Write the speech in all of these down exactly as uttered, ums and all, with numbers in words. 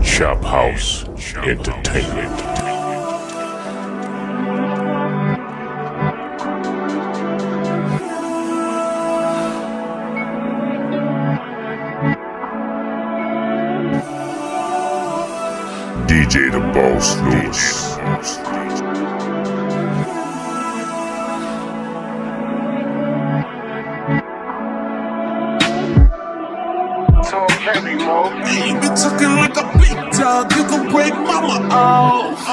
Chop House Entertainment. D J the Boss Loose. LiL Mo. Hey, you been talking like a big dog, you gon' break mama off.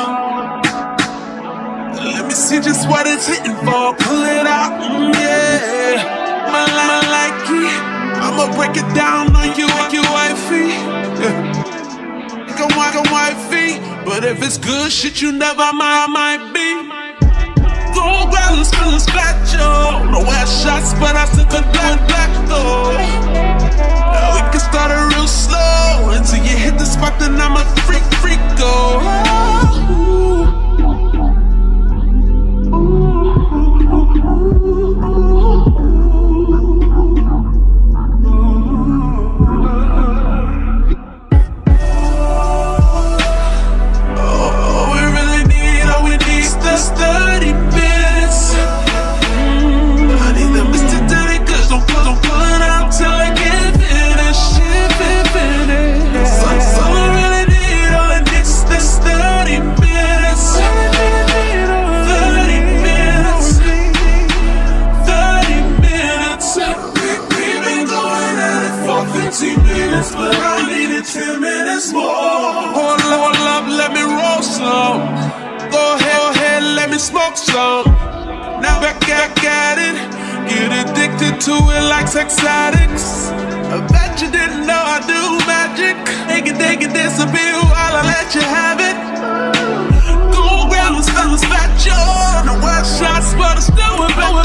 Let me see just what it's hitting for, pull it out, mm, yeah. My line like it, I'ma break it down on you like you wifey. Yeah. Go my, go wifey, but if it's good shit, you never might, might be. Go grab and spill and splat, yo. No ass shots, but I still could black, black though. Now we can start it real slow until you hit the spot, then I'm a freak, freak, go. Oh, we really need, all we need is this thirty minutes. Mm, I need them Mister Dirty, cause don't pull, don't pull it out till I get minutes, but I needed ten minutes more. Hold up, hold up, let me roll some. Go ahead, go ahead, let me smoke some. Now back, back at it, get addicted to it like sex addicts. I bet you didn't know I do magic. Take it, take it, disappear while I let you have it. Go grab and spell and spat, yo. No word shots, but I still with it.